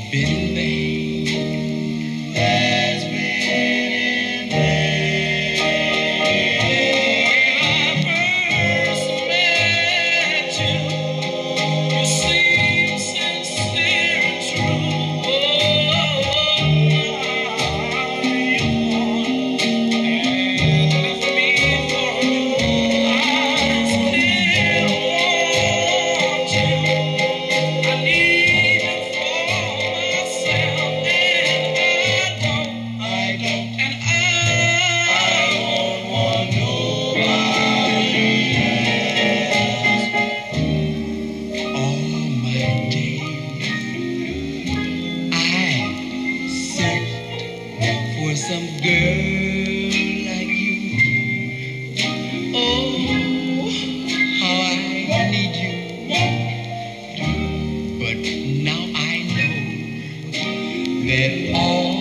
been in vain. Has been in vain. When I first met you, you seemed sincere and true. You left me for you. I still want you. I need you for myself, and I don't, and I don't want nobody else. All my days I searched for some girl like you. Oh, how I need you. But now I know that all